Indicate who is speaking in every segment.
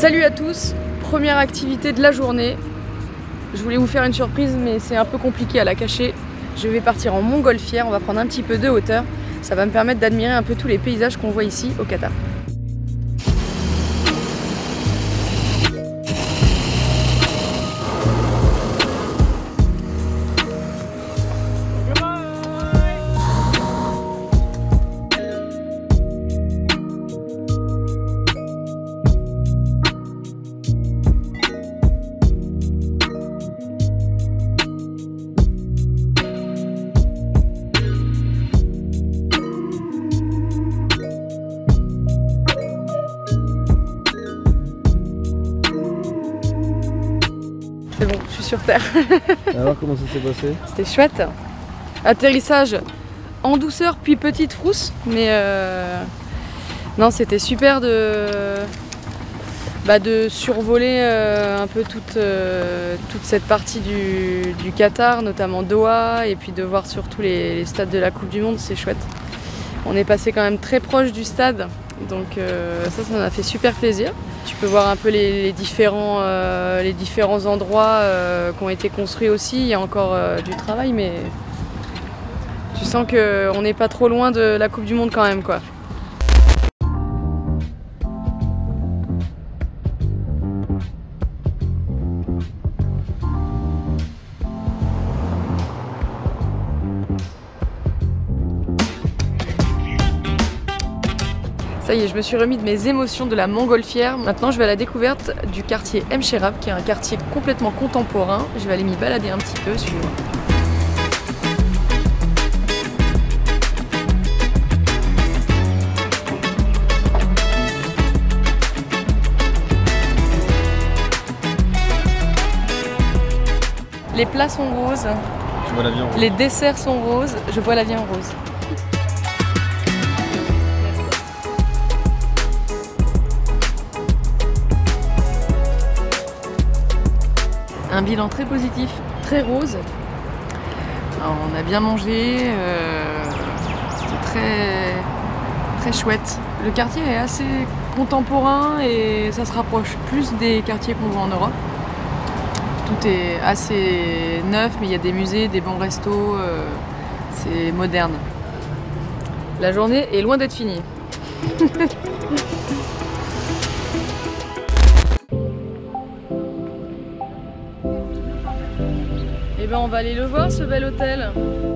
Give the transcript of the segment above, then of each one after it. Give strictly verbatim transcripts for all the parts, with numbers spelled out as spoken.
Speaker 1: Salut à tous, première activité de la journée. Je voulais vous faire une surprise mais c'est un peu compliqué à la cacher. Je vais partir en montgolfière, on va prendre un petit peu de hauteur. Ça va me permettre d'admirer un peu tous les paysages qu'on voit ici au Qatar. C'est bon, je suis sur terre.
Speaker 2: Alors comment ça s'est passé?
Speaker 1: C'était chouette. Atterrissage en douceur puis petite frousse, mais euh... non, c'était super de, bah, de survoler euh, un peu toute, euh, toute cette partie du, du Qatar, notamment Doha, et puis de voir surtout les, les stades de la Coupe du Monde, c'est chouette. On est passé quand même très proche du stade, donc euh, ça, ça m'a fait super plaisir. Tu peux voir un peu les, les, différents, euh, les différents endroits euh, qui ont été construits aussi. Il y a encore euh, du travail, mais tu sens qu'on n'est pas trop loin de la Coupe du Monde quand même, quoi. Ça y est, je me suis remis de mes émotions de la montgolfière. Maintenant, je vais à la découverte du quartier M Sherab, qui est un quartier complètement contemporain. Je vais aller m'y balader un petit peu, suivez-moi. Les plats sont roses.
Speaker 2: Tu vois la vie en rose.
Speaker 1: Les desserts sont roses. Je vois la vie en rose. Un bilan très positif, très rose. Alors, on a bien mangé, euh, c'était très, très chouette. Le quartier est assez contemporain et ça se rapproche plus des quartiers qu'on voit en Europe. Tout est assez neuf, mais il y a des musées, des bons restos, euh, c'est moderne. La journée est loin d'être finie. Eh ben on va aller le voir, ce bel hôtel.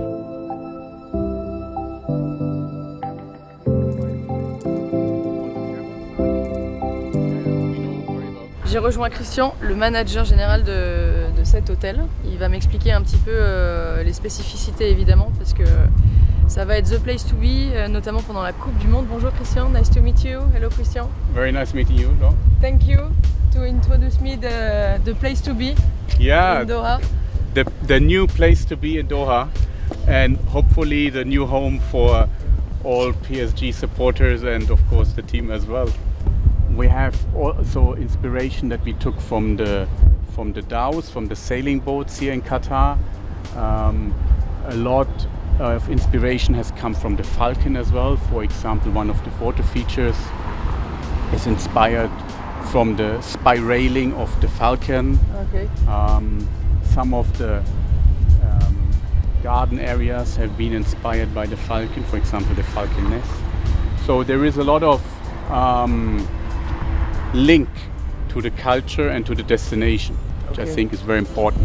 Speaker 1: J'ai rejoint Christian, le manager général de, de cet hôtel. Il va m'expliquer un petit peu euh, les spécificités évidemment, parce que ça va être the place to be, euh, notamment pendant la Coupe du Monde. Bonjour Christian, nice to meet you. Hello Christian.
Speaker 3: Very nice meeting you. No?
Speaker 1: Thank you to introduce me the, the place to be
Speaker 3: Yeah.
Speaker 1: in Doha.
Speaker 3: The, the new place to be in Doha, and hopefully the new home for all P S G supporters and of course the team as well. We have also inspiration that we took from the from the dhows, from the sailing boats here in Qatar. Um, a lot of inspiration has come from the Falcon as well. For example, one of the photo features is inspired from the spiraling of the Falcon.
Speaker 1: Okay.
Speaker 3: Um, Some of the um, garden areas have been inspired by the falcon, for example the falcon nest. So there is a lot of um, link to the culture and to the destination, which okay. I think is very important.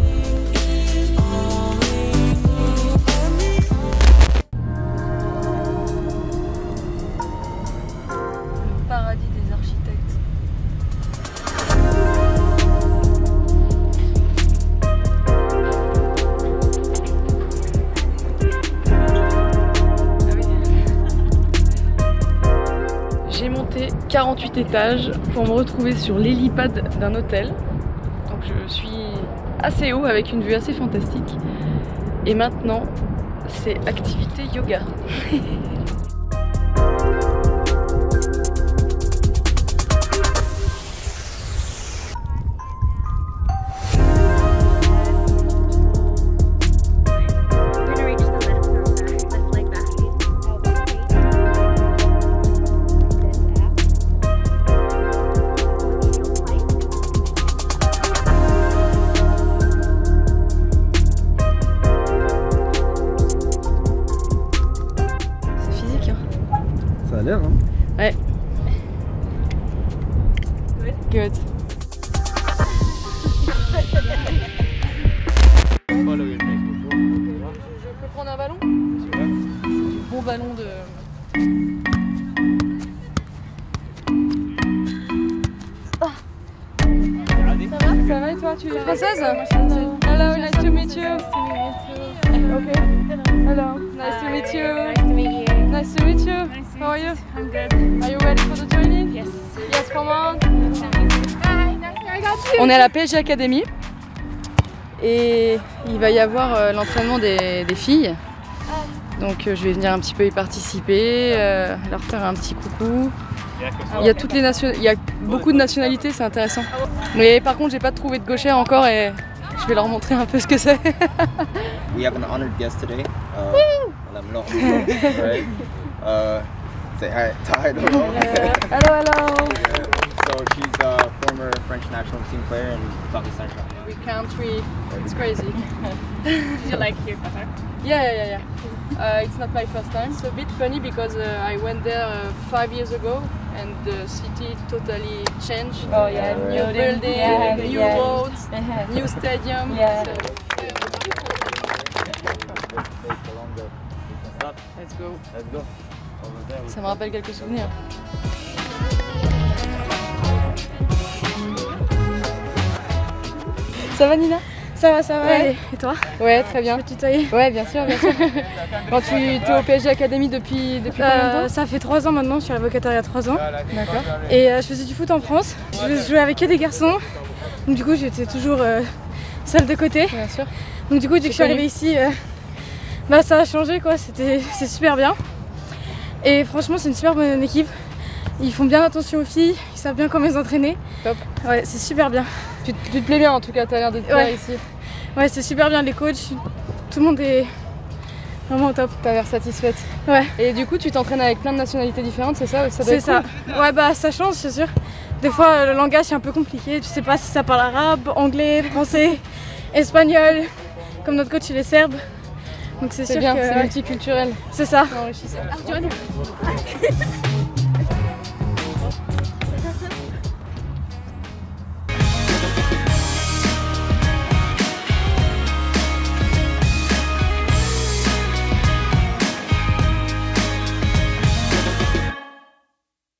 Speaker 1: Le paradis des architectes. quarante-huit étages pour me retrouver sur l'hélipad d'un hôtel. Donc je suis assez haut avec une vue assez fantastique. Et maintenant, c'est activité yoga.
Speaker 2: l'air, hein.
Speaker 1: Ouais. Good. Je peux prendre un ballon? Bon ballon de... Ah. Ça va et toi, tu es française? Hello, nice to meet you. Okay. Hello, nice to meet you.
Speaker 4: Nice to meet you.
Speaker 1: Nice to meet you. How are you?
Speaker 4: I'm good.
Speaker 1: Are you ready for the training?
Speaker 4: Yes.
Speaker 1: Yes, come on.
Speaker 4: Hi, nice to meet you.
Speaker 1: On est à la P S G Academy et il va y avoir euh, l'entraînement des, des filles. Donc euh, je vais venir un petit peu y participer, euh, leur faire un petit coucou. Il y a toutes les nation... il y a beaucoup de nationalités, c'est intéressant. Mais par contre, j'ai pas trouvé de gauchère encore et je vais leur montrer un peu ce que c'est.
Speaker 5: We have an honored guest today. Uh, Madame Laurent, right? Uh, say hi, hi.
Speaker 1: Hello, hello.
Speaker 5: So she's a former French national team player and Paris Saint-Germain.
Speaker 1: We country, it's crazy.
Speaker 4: Did you like here, Qatar?
Speaker 1: Yeah, yeah, yeah, yeah. Uh, it's not my first time. It's a bit funny because uh, I went there uh, five years ago and the city totally changed.
Speaker 4: Oh yeah,
Speaker 1: New
Speaker 4: new
Speaker 1: building,
Speaker 4: yeah,
Speaker 1: new
Speaker 4: yeah.
Speaker 1: roads, new stadium.
Speaker 4: Yeah.
Speaker 1: So, let's go.
Speaker 2: Let's go.
Speaker 1: Ça me rappelle quelques souvenirs. Ça va Nina?
Speaker 6: Ça va, ça va.
Speaker 1: Ouais.
Speaker 6: Et toi?
Speaker 1: Ouais, très bien.
Speaker 6: Je peux tutoyer?
Speaker 1: Ouais, bien sûr, bien sûr. Quand tu es au P S G Academy depuis, depuis combien de
Speaker 6: Euh,
Speaker 1: temps?
Speaker 6: ça fait trois ans maintenant, je suis arrivée au Qatar il y a trois ans.
Speaker 1: D'accord.
Speaker 6: Et euh, je faisais du foot en France. Je jouais avec que des garçons. Donc du coup j'étais toujours euh, seule de côté.
Speaker 1: Bien sûr.
Speaker 6: Donc du coup dès que je suis
Speaker 1: connu.
Speaker 6: arrivée ici, euh, bah, ça a changé quoi, c'était, c'est super bien. Et franchement c'est une super bonne équipe. Ils font bien attention aux filles, ils savent bien comment les entraîner.
Speaker 1: Top.
Speaker 6: Ouais, c'est super bien.
Speaker 1: Tu, tu te plais bien en tout cas, tu as l'air de te plaire
Speaker 6: Ouais.
Speaker 1: ici.
Speaker 6: Ouais, c'est super bien, les coachs, tout le monde est vraiment au top.
Speaker 1: Tu as l'air satisfaite.
Speaker 6: Ouais.
Speaker 1: Et du coup, tu t'entraînes avec plein de nationalités différentes, c'est ça? Ça doit
Speaker 6: C'est
Speaker 1: être
Speaker 6: ça.
Speaker 1: cool.
Speaker 6: Ouais, bah ça change, c'est sûr. Des fois, le langage est un peu compliqué. Tu sais pas si ça parle arabe, anglais, français, espagnol. Comme notre coach, il est serbe. Donc c'est
Speaker 1: C'est
Speaker 6: sûr
Speaker 1: bien,
Speaker 6: que
Speaker 1: c'est multiculturel.
Speaker 6: c'est ça.
Speaker 1: C'est enrichissant.